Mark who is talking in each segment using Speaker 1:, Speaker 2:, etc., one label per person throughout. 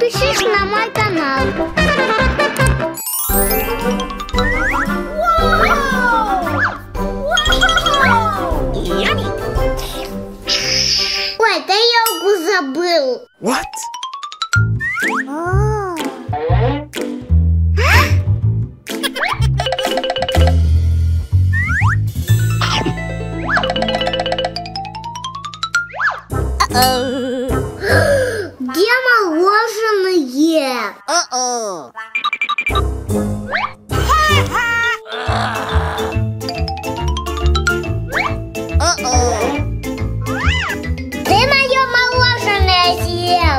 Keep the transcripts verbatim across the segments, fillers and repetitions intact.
Speaker 1: подпишись на мой канал. Ой, тарелку забыл.
Speaker 2: What?
Speaker 1: Где мороженое? Ты мое мороженое съел.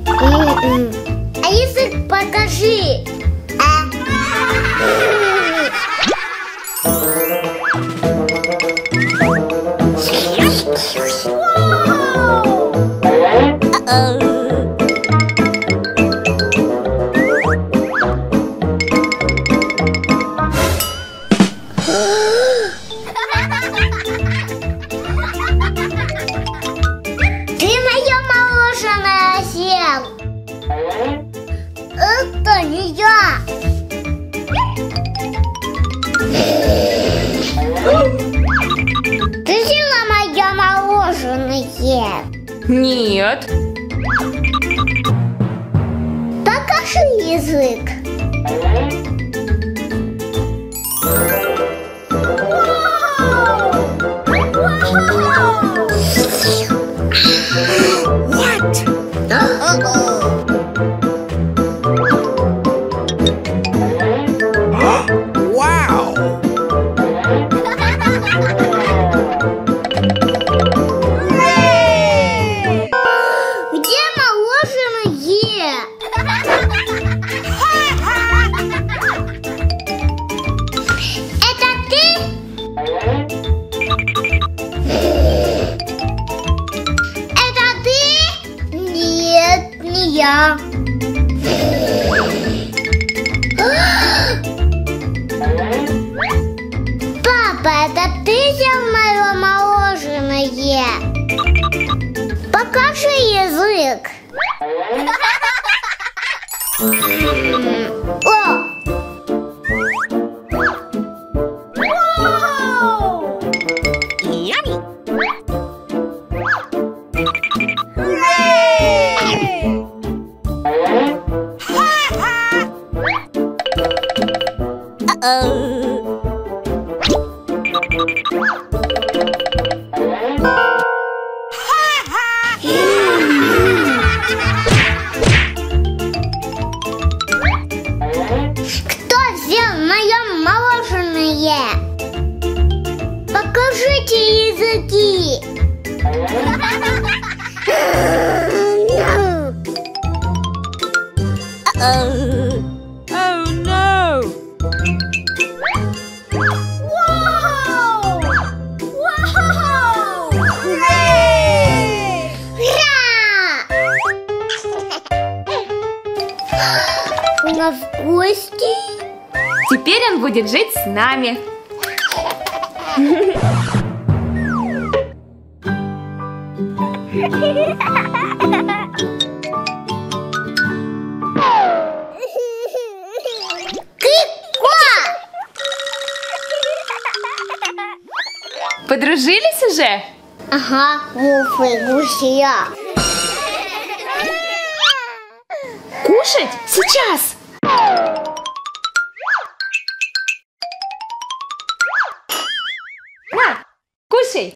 Speaker 1: А язык покажи. Это не я. Ты съела мое мороженое?
Speaker 3: Нет.
Speaker 1: Покажи язык.
Speaker 2: What? Wow!
Speaker 1: Где мороженое? Это ты? Это ты? Нет, не я. Папа, это ты съел мое мороженое? Покажи язык. О! Кто взял мое мороженое? Покажите языки.
Speaker 3: Oh no!
Speaker 1: У нас гости.
Speaker 3: Теперь он будет жить с нами. Подружились уже?
Speaker 1: Ага, Вуфы, гуся.
Speaker 3: Кушать? Сейчас! На, кушай!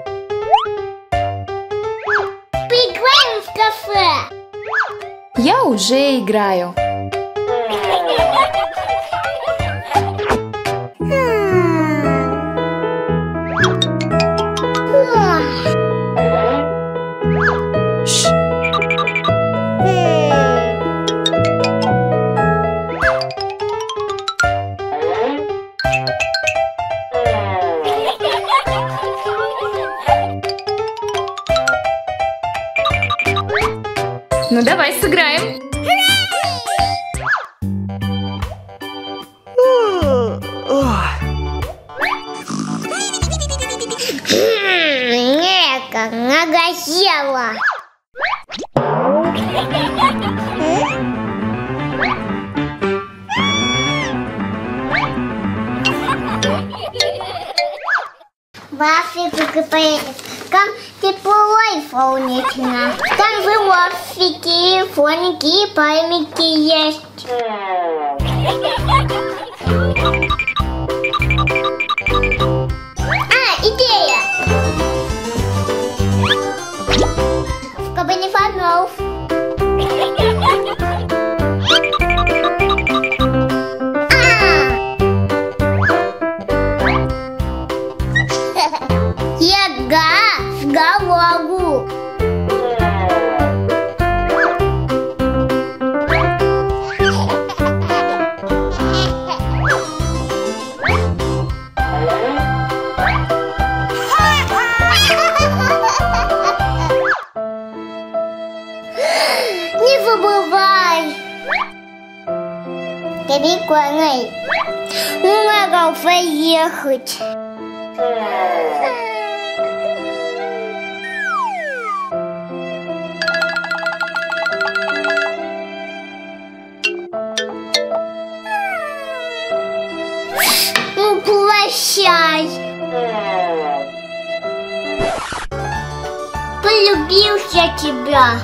Speaker 1: Поиграем в кафе.
Speaker 3: Я уже играю. Ну давай сыграем.
Speaker 1: Эка, нога села. В Африку поедет. Там тепло и солнечно. Там же лосики, фоники и пальмики есть. А, идея! В кабине фонов. Голову. Не забывай. Тебе коней. Надо поехать. Ну, прощай. Полюбил я тебя.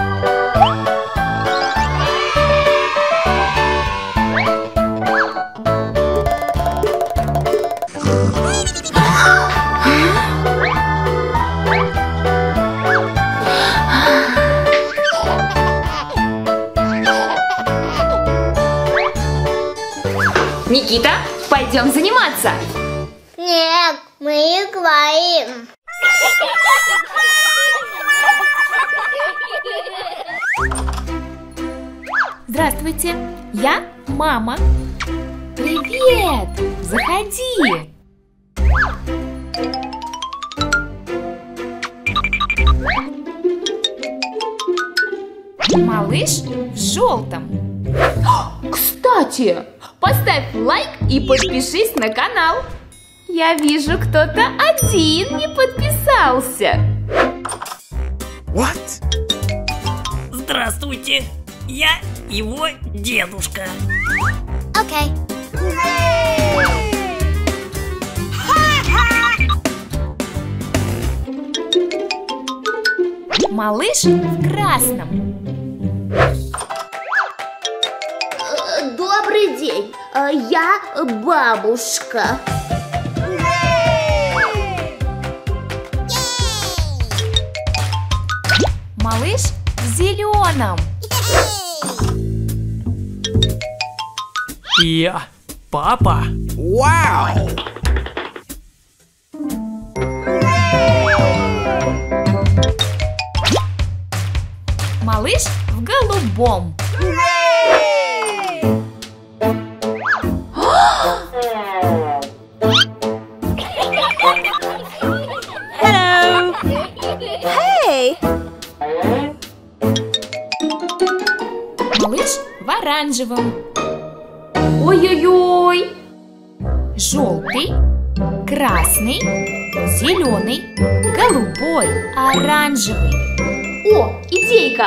Speaker 3: Никита, пойдем заниматься.
Speaker 1: Нет, мы играем.
Speaker 3: Здравствуйте, я мама. Привет, заходи. Малыш в желтом. Кстати, поставь лайк и подпишись на канал. Я вижу, кто-то один не подписался.
Speaker 2: What?
Speaker 4: Здравствуйте, я его дедушка.
Speaker 1: Окей.
Speaker 3: Малыш в красном.
Speaker 1: Добрый день, я бабушка.
Speaker 3: Малыш в зеленом.
Speaker 4: Я папа.
Speaker 2: Wow!
Speaker 3: Малыш в голубом. Малыш в оранжевом. Ой-ой-ой. Желтый, красный, зеленый, голубой, оранжевый. О, идейка!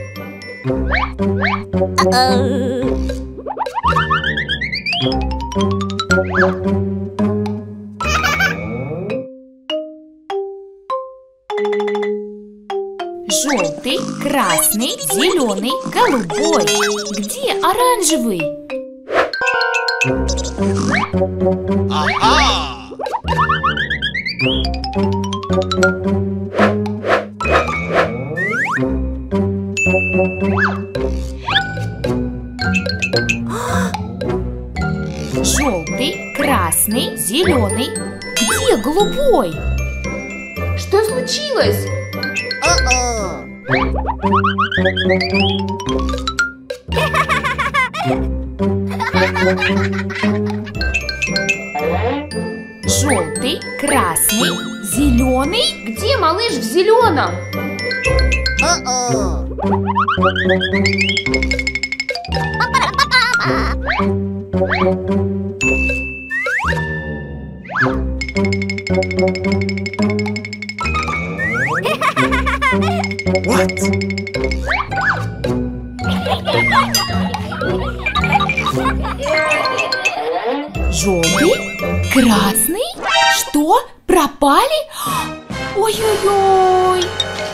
Speaker 3: Желтый, красный, зеленый, голубой. Где оранжевый?
Speaker 2: Aha!
Speaker 3: Желтый, красный, зеленый. Где голубой? Что случилось? Желтый, красный, зеленый. Где малыш в зеленом?
Speaker 2: What?
Speaker 3: Желтый, красный. Что Пропали? Ой-ой-ой!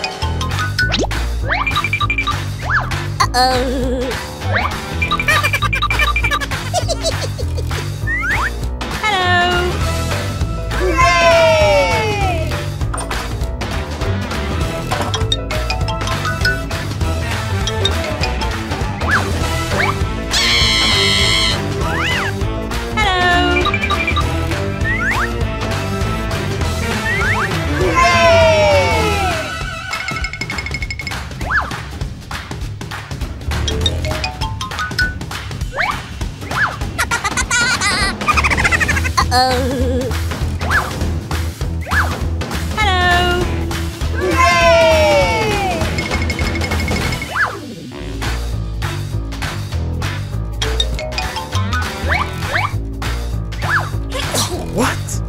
Speaker 2: What?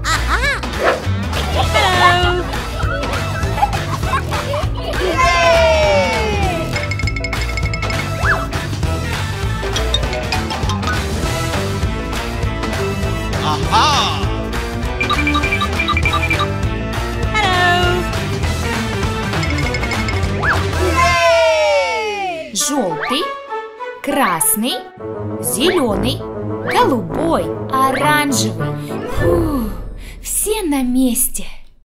Speaker 2: Aha!
Speaker 3: Желтый, красный, зеленый, голубой, оранжевый. Фу, все на месте.